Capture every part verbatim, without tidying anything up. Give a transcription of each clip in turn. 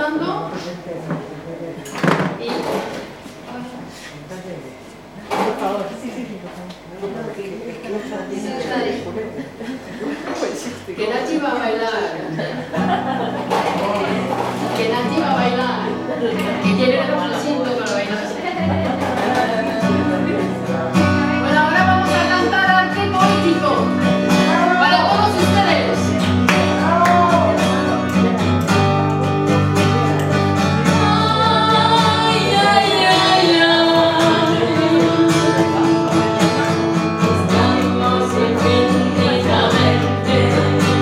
pasando. Y... Por favor, sí, sí, sí. Que Nachi va a bailar. Que Nachi va a bailar. Que quiere el asiento para bailar. Bueno, ahora vamos a cantar arte poético para todos ustedes. Ay, ay, ay, ay. Estamos infinitamente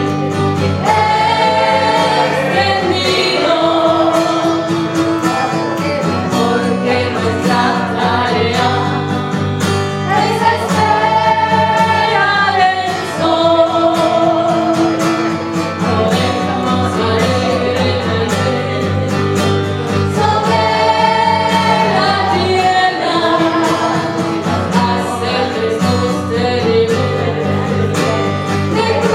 extendidos, porque nuestra tarea es esperar el sol. Podemos alegremente sobre la tierra hacer sostenible de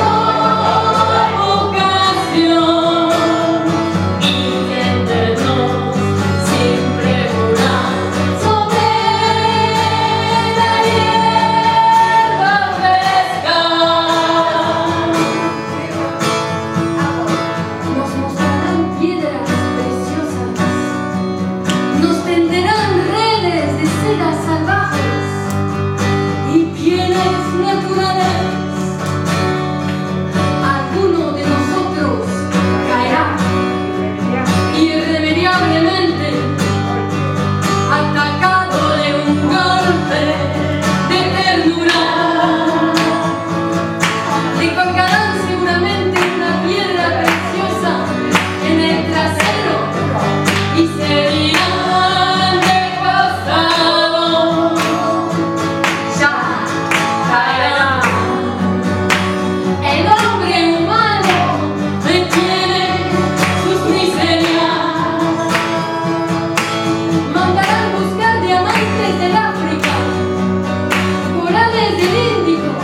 provocación y entendernos sin pregonar sobre la hierba fresca. Nos mostrarán piedras preciosas, nos tenderán redes de seda salvajes y pieles naturales. Alguno de nosotros caerá irremediablemente, atacado de un golpe de ternura. Le colgarán seguramente una piedra preciosa en el trasero y se irán de costado. Ya caerá. El hombre humano tiene sus miserias. Mandarán buscar diamantes del África, corales del Índico,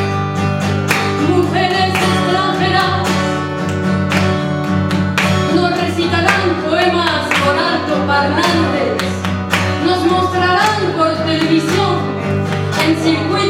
mujeres extranjeras. Nos recitarán poemas por altoparlantes, nos mostrarán por televisión en circuito